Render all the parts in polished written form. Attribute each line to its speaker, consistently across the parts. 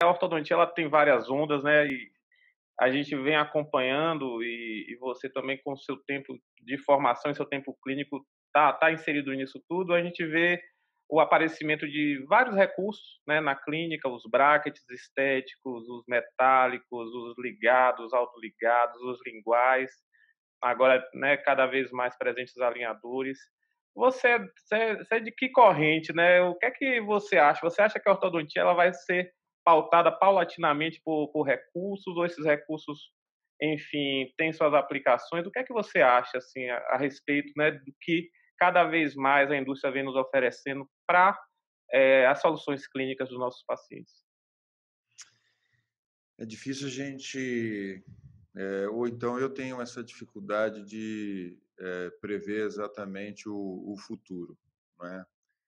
Speaker 1: A ortodontia ela tem várias ondas, né, e a gente vem acompanhando e você também com o seu tempo de formação e seu tempo clínico tá inserido nisso tudo, a gente vê o aparecimento de vários recursos, né, na clínica, os brackets estéticos, os metálicos, os ligados, autoligados, os linguais, agora, né, cada vez mais presentes os alinhadores. Você é de que corrente, né? O que é que você acha? Você acha que a ortodontia ela vai ser pautada paulatinamente por recursos ou esses recursos, enfim, têm suas aplicações? O que é que você acha, assim, a respeito, né, do que cada vez mais a indústria vem nos oferecendo para as soluções clínicas dos nossos pacientes?
Speaker 2: É difícil a gente, ou então eu tenho essa dificuldade de prever exatamente o futuro, não é?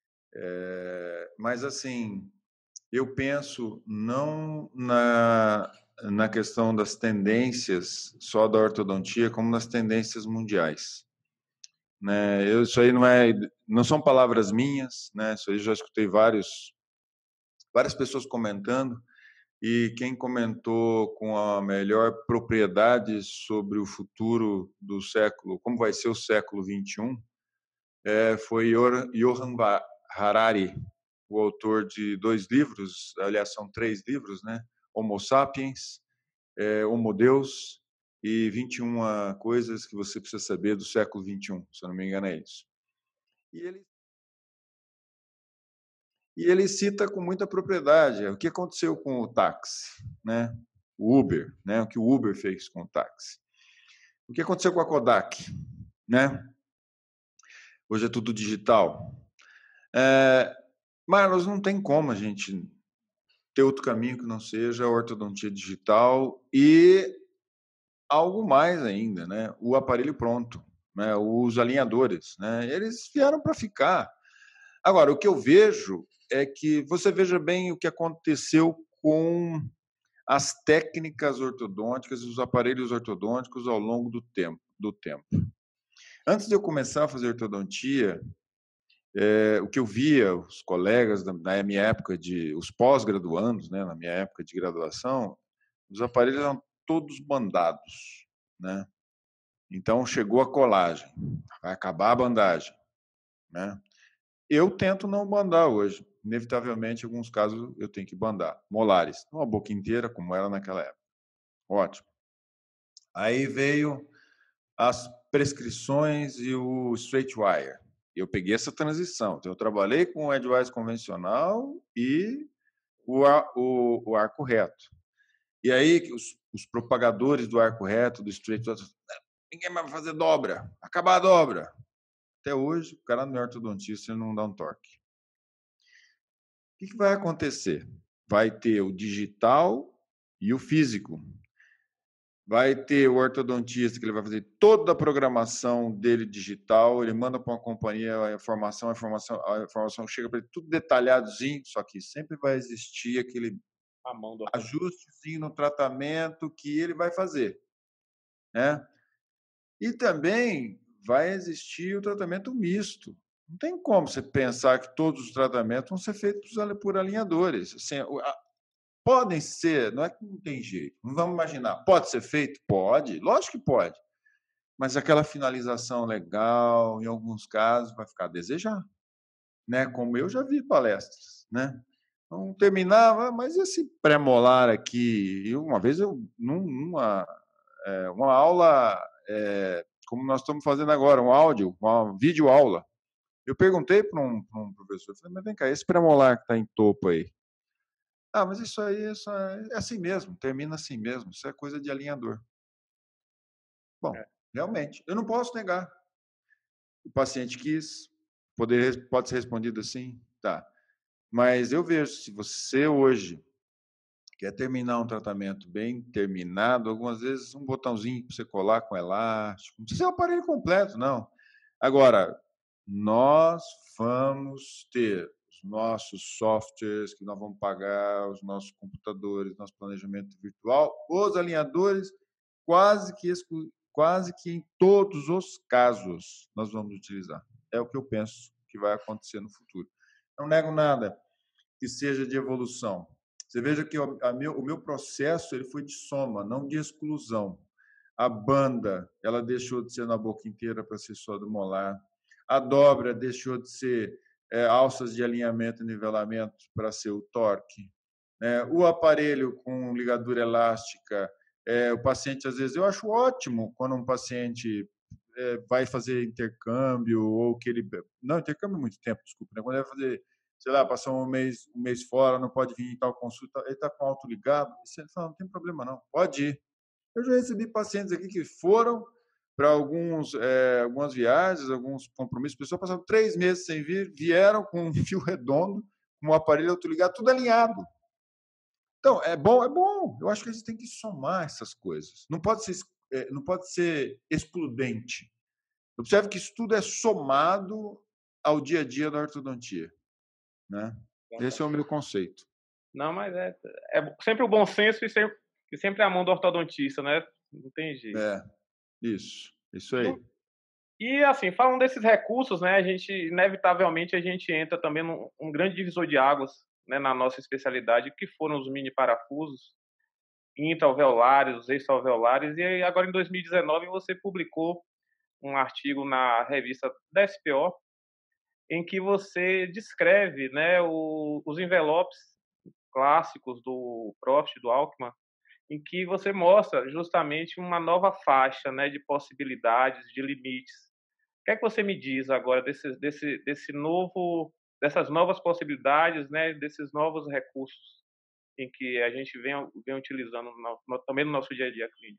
Speaker 2: Mas assim, eu penso não na questão das tendências só da ortodontia, como nas tendências mundiais, né? Isso aí não são palavras minhas, né? Isso aí eu já escutei várias pessoas comentando. E quem comentou com a melhor propriedade sobre o futuro do século, como vai ser o século XXI, foi Johan Harari, o autor de 2 livros, aliás, são 3 livros, né? Homo Sapiens, Homo Deus e 21 coisas que você precisa saber do século XXI, se eu não me engano é isso. E ele E ele cita com muita propriedade o que aconteceu com o táxi, né? O Uber, né? O que o Uber fez com o táxi. O que aconteceu com a Kodak, né? Hoje é tudo digital. É, Marlos, não tem como a gente ter outro caminho que não seja a ortodontia digital e algo mais ainda, né? O aparelho pronto, né? Os alinhadores, né? Eles vieram para ficar. Agora, o que eu vejo é que você veja bem o que aconteceu com as técnicas ortodônticas e os aparelhos ortodônticos ao longo do tempo. Antes de eu começar a fazer ortodontia, o que eu via os colegas na minha época os pós-graduandos, né, na minha época de graduação, os aparelhos eram todos bandados, né? Então chegou a colagem, vai acabar a bandagem, né? Eu tento não bandar hoje. Inevitavelmente, em alguns casos, eu tenho que bandar. Molares, não a boca inteira, como era naquela época. Ótimo. Aí veio as prescrições e o straight wire. Eu peguei essa transição. Então, eu trabalhei com o Edgewise convencional e o arco reto. E aí, os propagadores do arco reto, do straight wire, ninguém vai fazer dobra, acabar a dobra. Até hoje, o cara não é ortodontista e não dá um torque. O que vai acontecer? Vai ter o digital e o físico. Vai ter o ortodontista que ele vai fazer toda a programação dele digital, ele manda para uma companhia a informação chega para ele tudo detalhadozinho, só que sempre vai existir aquele
Speaker 1: A mão do ortodontia.
Speaker 2: ajustezinho no tratamento que ele vai fazer, né? E também vai existir o tratamento misto. Não tem como você pensar que todos os tratamentos vão ser feitos por alinhadores. Assim, podem ser, não é que não tem jeito. Não vamos imaginar. Pode ser feito? Pode. Lógico que pode. Mas aquela finalização legal, em alguns casos, vai ficar a desejar, né? Como eu já vi palestras, né? Então, terminava, mas esse pré-molar aqui, e uma vez eu, uma aula, como nós estamos fazendo agora, um áudio, uma videoaula, eu perguntei para um professor, falei, mas vem cá, esse pré-molar que está em topo aí, mas isso aí é assim mesmo, termina assim mesmo, isso é coisa de alinhador. Bom,
Speaker 1: É.
Speaker 2: realmente, eu não posso negar. O paciente quis, pode ser respondido assim, tá. Mas eu vejo, se você hoje quer terminar um tratamento bem terminado, algumas vezes um botãozinho para você colar com elástico, não precisa ser o aparelho completo, não. Agora, nós vamos ter os nossos softwares que nós vamos pagar, os nossos computadores, nosso planejamento virtual, os alinhadores, quase que em todos os casos nós vamos utilizar. É o que eu penso que vai acontecer no futuro. Não nego nada que seja de evolução. Você veja que o meu processo ele foi de soma, não de exclusão. A banda, ela deixou de ser na boca inteira para ser só do molar. A dobra deixou de ser alças de alinhamento e nivelamento para ser o torque. O aparelho com ligadura elástica, o paciente, às vezes, eu acho ótimo quando um paciente vai fazer intercâmbio ou que ele... Não, intercâmbio é muito tempo, desculpa. Né? Quando ele vai fazer, sei lá, passar um mês fora, não pode vir em tal consulta, ele está com auto ligado, ele fala, não tem problema não, pode ir. Eu já recebi pacientes aqui que foram para algumas viagens, alguns compromissos, pessoas passaram 3 meses sem vir, vieram com um fio redondo, com um aparelho autoligado, tudo alinhado. Então, é bom, é bom. Eu acho que a gente tem que somar essas coisas. Não pode ser excludente. Observe que isso tudo é somado ao dia a dia da ortodontia, né? Esse é o meu conceito.
Speaker 1: Não, mas é sempre o bom senso e sempre a mão do ortodontista, né? Não tem jeito.
Speaker 2: Isso aí.
Speaker 1: E assim, falando desses recursos, né, inevitavelmente a gente entra também num grande divisor de águas, né, na nossa especialidade, que foram os mini parafusos intra-alveolares, os extra-alveolares, e agora em 2019 você publicou um artigo na revista da SPO, em que você descreve, né, os envelopes clássicos do Profit, do Alckmin, em que você mostra justamente uma nova faixa, né, de possibilidades, de limites. O que é que você me diz agora dessas novas possibilidades, né, desses novos recursos em que a gente vem utilizando também no nosso dia a dia clínico?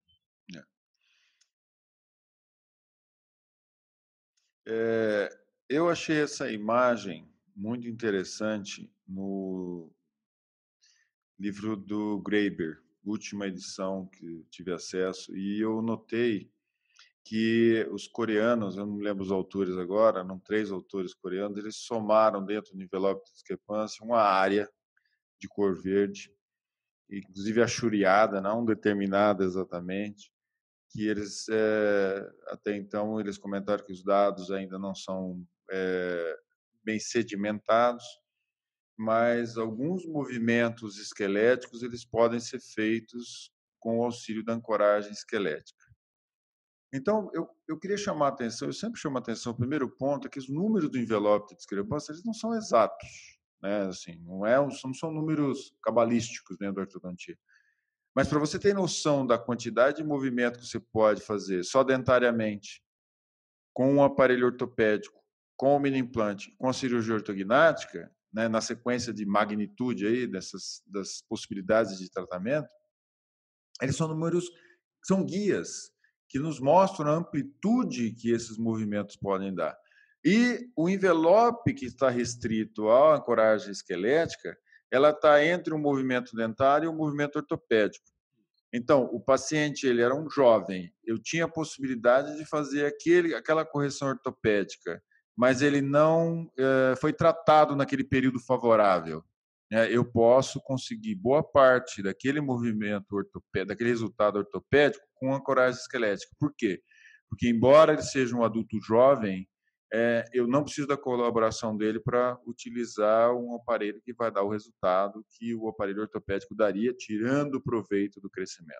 Speaker 2: Eu achei essa imagem muito interessante no livro do Graeber, última edição que tive acesso, e eu notei que os coreanos, eu não me lembro os autores agora, eram 3 autores coreanos, eles somaram dentro do envelope de discrepância uma área de cor verde, inclusive achuriada, não determinada exatamente, que eles, até então, eles comentaram que os dados ainda não são bem sedimentados, mas alguns movimentos esqueléticos eles podem ser feitos com o auxílio da ancoragem esquelética. Então, eu queria chamar a atenção, eu sempre chamo a atenção, o primeiro ponto é que os números do envelope de discrepância eles não são exatos, né? Assim, não são números cabalísticos dentro da ortodontia. Mas para você ter noção da quantidade de movimento que você pode fazer só dentariamente, com um aparelho ortopédico, com o mini implante, com a cirurgia ortognática, né, na sequência de magnitude aí das possibilidades de tratamento, eles são números, são guias que nos mostram a amplitude que esses movimentos podem dar. E o envelope que está restrito à ancoragem esquelética, ela está entre o movimento dentário e o movimento ortopédico. Então, o paciente ele era um jovem, eu tinha a possibilidade de fazer aquela correção ortopédica, mas ele não foi tratado naquele período favorável. Eu posso conseguir boa parte daquele movimento ortopédico, daquele resultado ortopédico com ancoragem esquelética. Por quê? Porque, embora ele seja um adulto jovem, eu não preciso da colaboração dele para utilizar um aparelho que vai dar o resultado que o aparelho ortopédico daria, tirando proveito do crescimento.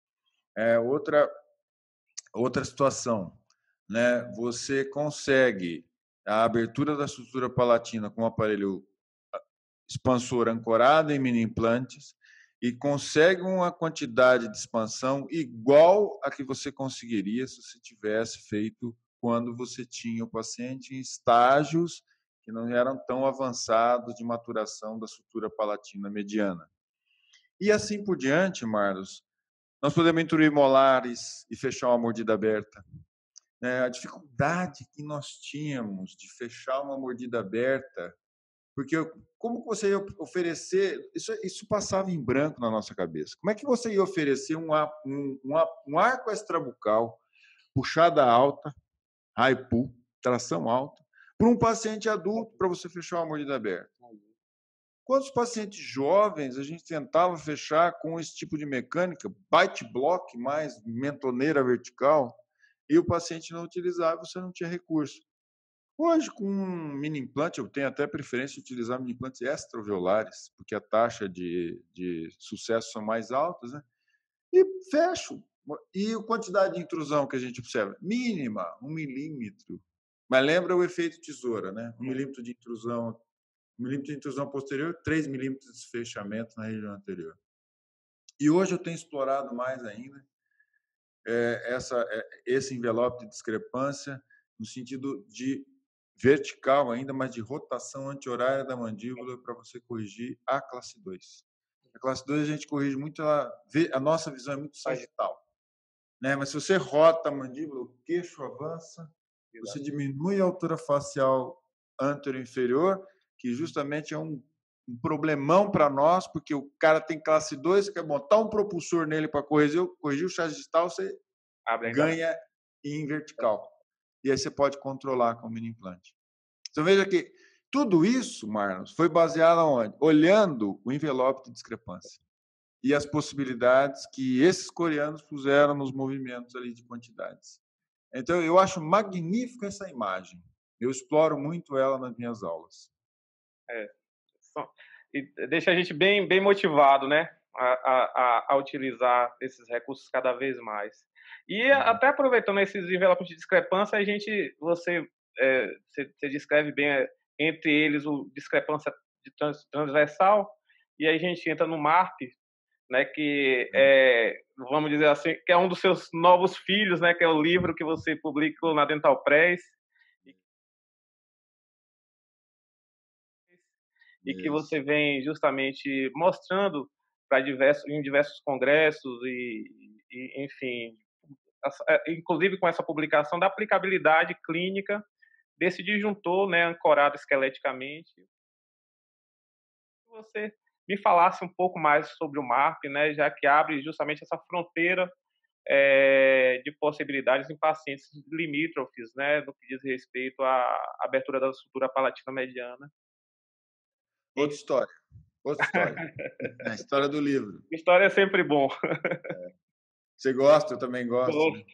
Speaker 2: Outra situação, né? Você consegue a abertura da estrutura palatina com o aparelho expansor ancorado em mini implantes e consegue uma quantidade de expansão igual a que você conseguiria se você tivesse feito quando você tinha o paciente em estágios que não eram tão avançados de maturação da sutura palatina mediana. E assim por diante, Marlos, nós podemos intruir molares e fechar uma mordida aberta. A dificuldade que nós tínhamos de fechar uma mordida aberta, porque como você ia oferecer, isso passava em branco na nossa cabeça. Como é que você ia oferecer um arco extrabucal, puxada alta, high pull, tração alta, para um paciente adulto para você fechar uma mordida aberta? Quantos pacientes jovens a gente tentava fechar com esse tipo de mecânica, bite block mais mentoneira vertical, e o paciente não utilizava, você não tinha recurso. Hoje, com um mini implante, eu tenho até preferência de utilizar mini implantes extraovulares, porque a taxa de sucesso são mais altas, né? E fecho. E a quantidade de intrusão que a gente observa? Mínima, 1 milímetro. Mas lembra o efeito tesoura, né? 1 milímetro de intrusão posterior, 3 milímetros de fechamento na região anterior. E hoje eu tenho explorado mais ainda esse envelope de discrepância no sentido de vertical ainda, mas de rotação anti-horária da mandíbula para você corrigir a classe 2. A classe 2 a gente corrige muito, a nossa visão é muito sagital, né? Mas se você rota a mandíbula, o queixo avança, você diminui a altura facial anterior-inferior, que justamente é um problemão para nós, porque o cara tem classe 2, você quer botar um propulsor nele para corrigir o sagital, você ganha em vertical. E aí você pode controlar com o mini implante. Então veja que tudo isso, Marlos, foi baseado onde? Olhando o envelope de discrepância e as possibilidades que esses coreanos puseram nos movimentos ali de quantidades. Então eu acho magnífica essa imagem. Eu exploro muito ela nas minhas aulas.
Speaker 1: E deixa a gente bem motivado, né? A utilizar esses recursos cada vez mais. E até aproveitando esses envelopes de discrepância, você descreve bem entre eles o discrepância de transversal, e aí a gente entra no MARP, né, que vamos dizer assim, que é um dos seus novos filhos, né, que é o livro que você publicou na Dental Press, e que você vem justamente mostrando em diversos congressos enfim, inclusive com essa publicação da aplicabilidade clínica desse disjuntor, né, ancorado esqueleticamente. Você me falasse um pouco mais sobre o MARP, né, já que abre justamente essa fronteira de possibilidades em pacientes limítrofes, né, no que diz respeito à abertura da sutura palatina mediana.
Speaker 2: Outra história. É a história do livro.
Speaker 1: História é sempre bom.
Speaker 2: Você gosta? Eu também gosto. Né?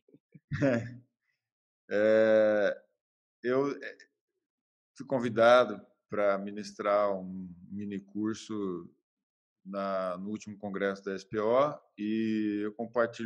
Speaker 2: Eu fui convidado para ministrar um mini curso no último congresso da SPO e eu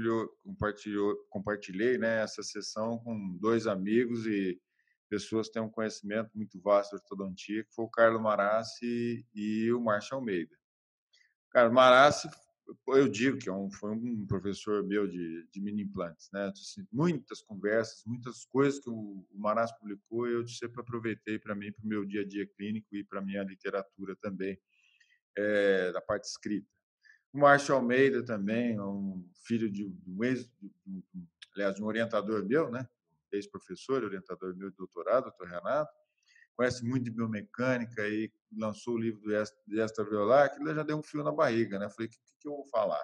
Speaker 2: compartilhei, né, essa sessão com 2 amigos e pessoas que têm um conhecimento muito vasto de ortodontia, que foi o Carlos Marassi e o Márcio Almeida. Carlos Marassi, eu digo que foi um professor meu de mini implantes, né? Assim, muitas conversas, muitas coisas que o Marassi publicou, eu sempre aproveitei para mim, para o meu dia a dia clínico e para a minha literatura também, da parte escrita. O Márcio Almeida também, um filho de um orientador meu, né? Ex-professor, orientador meu de doutorado, doutor Renato, conhece muito de biomecânica e lançou o livro do Extra Violar, que já deu um fio na barriga, né? Falei, o que eu vou falar?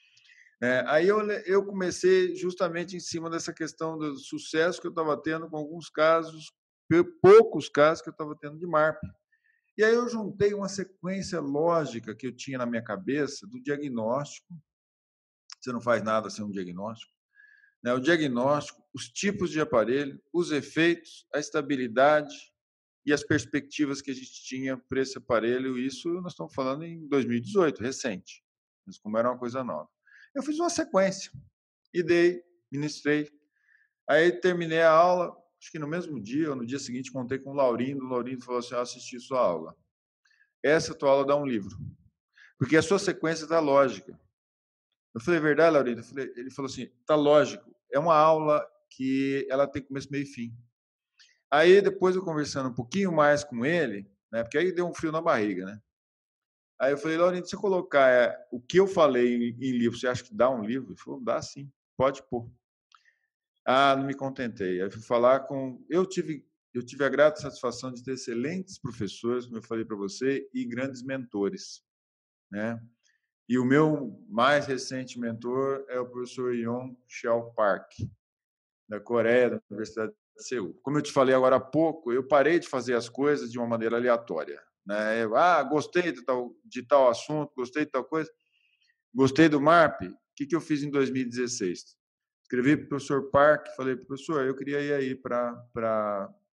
Speaker 2: Aí eu comecei justamente em cima dessa questão do sucesso que eu estava tendo com alguns casos, poucos casos que eu estava tendo de MARP. E aí eu juntei uma sequência lógica que eu tinha na minha cabeça do diagnóstico. Você não faz nada sem um diagnóstico. Né? O diagnóstico, os tipos de aparelho, os efeitos, a estabilidade e as perspectivas que a gente tinha para esse aparelho. Isso nós estamos falando em 2018, recente, mas como era uma coisa nova. Eu fiz uma sequência e ministrei. Aí terminei a aula, acho que no mesmo dia ou no dia seguinte, contei com o Laurindo. O Laurindo falou assim: assisti sua aula. Essa tua aula dá um livro, porque a sua sequência está lógica. Eu falei, verdade, Laurindo? Ele falou assim, tá lógico. É uma aula que ela tem começo, meio e fim. Aí, depois eu conversando um pouquinho mais com ele, né, porque aí deu um frio na barriga, né? Aí eu falei, Laurindo, se eu colocar o que eu falei em livro, você acha que dá um livro? Ele falou, dá sim, pode pôr. Ah, não me contentei. Aí fui falar com... Eu tive a grata satisfação de ter excelentes professores, como eu falei para você, e grandes mentores, né? E o meu mais recente mentor é o professor Yong Xiao Park, da Coreia, da Universidade de Seul. Como eu te falei agora há pouco, eu parei de fazer as coisas de uma maneira aleatória. Né? Gostei de tal assunto, gostei de tal coisa, gostei do MARP. O que eu fiz em 2016? Escrevi para o professor Park, falei, professor, eu queria ir aí para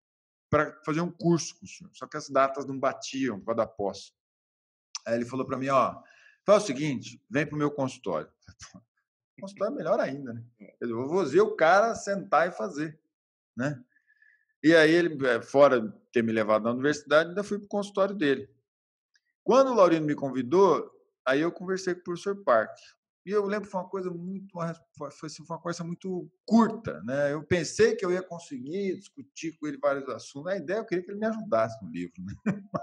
Speaker 2: para fazer um curso com o senhor, só que as datas não batiam para dar posse. Aí ele falou para mim, ó, faz o seguinte, vem para o meu consultório. O consultório é melhor ainda, né? Eu vou ver o cara sentar e fazer, né? E aí ele, fora de ter me levado na universidade, ainda fui para o consultório dele. Quando o Laurino me convidou, aí eu conversei com o professor Parque. E eu lembro que foi uma coisa muito, foi uma conversa muito curta, né? Eu pensei que eu ia conseguir discutir com ele vários assuntos. A ideia eu queria que ele me ajudasse no livro, né?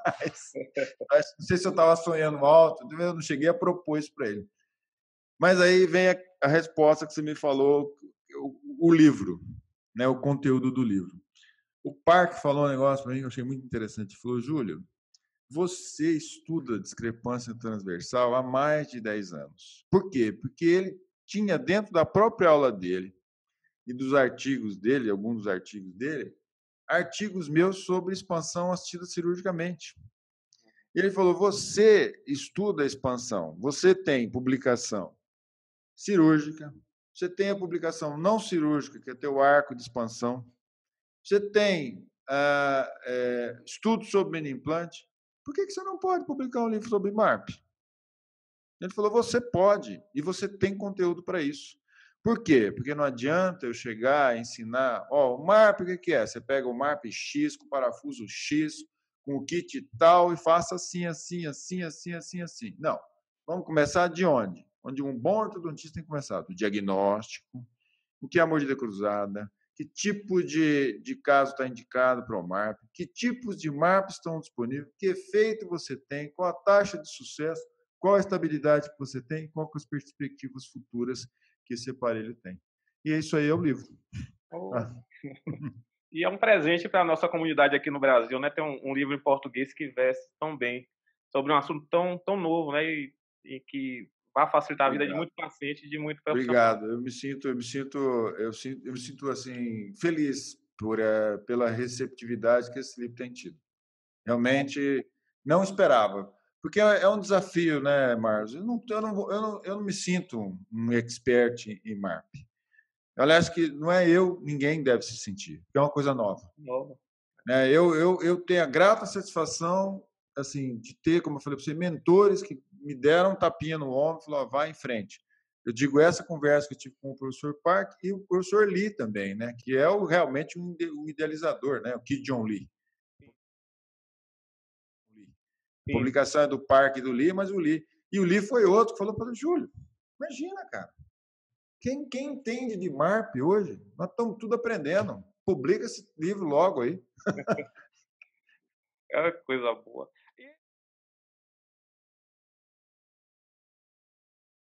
Speaker 2: Mas não sei se eu estava sonhando alto, eu não cheguei a propor isso para ele. Mas aí vem a resposta que você me falou, o livro, né? O conteúdo do livro. O Parque falou um negócio para mim que eu achei muito interessante. Ele falou, Júlio, você estuda discrepância transversal há mais de 10 anos. Por quê? Porque ele tinha dentro da própria aula dele e dos artigos dele, alguns dos artigos dele, artigos meus sobre expansão assistida cirurgicamente. Ele falou: você estuda a expansão, você tem publicação cirúrgica, você tem a publicação não cirúrgica, que é teu arco de expansão, você tem estudos sobre mini implante. Por que você não pode publicar um livro sobre MARP? Ele falou: você pode, e você tem conteúdo para isso. Por quê? Porque não adianta eu chegar e ensinar, ó, o MARP, o que é? Você pega o MARP X com parafuso X, com o kit tal, e faça assim, assim, assim, assim, assim, assim. Não. Vamos começar de onde? Onde um bom ortodontista tem que começar? Do diagnóstico, o que é a mordida cruzada, que tipo de caso está indicado para o MARP, que tipos de MARP estão disponíveis, que efeito você tem, qual a taxa de sucesso, qual a estabilidade que você tem, qual as perspectivas futuras que esse aparelho tem. E isso aí é o livro.
Speaker 1: Oh. E é um presente para a nossa comunidade aqui no Brasil, né? Ter um livro em português que verse tão bem sobre um assunto tão novo, né? E que vai facilitar a vida de
Speaker 2: Obrigado.
Speaker 1: muito paciente e de muito profissional.
Speaker 2: Obrigado. Eu me sinto assim feliz pela receptividade que esse livro tem tido. Realmente não esperava, porque é um desafio, né, Marlos? Eu não me sinto um expert em MARP. Aliás, que não é eu, ninguém deve se sentir, porque é uma coisa nova.
Speaker 1: Novo.
Speaker 2: Eu tenho a grata satisfação assim, de ter, como eu falei para você, mentores que me deram um tapinha no ombro e falaram: vai em frente. Eu digo essa conversa que eu tive com o professor Park e o professor Lee também, né, que é realmente um idealizador, né, o Ki John Lee. A
Speaker 1: Sim.
Speaker 2: publicação é do Parque e do Lee, mas o Lee. E o Lee foi outro que falou para o Júlio: imagina, cara, quem entende de MARP hoje, nós estamos tudo aprendendo. Publica esse livro logo aí.
Speaker 1: É coisa boa.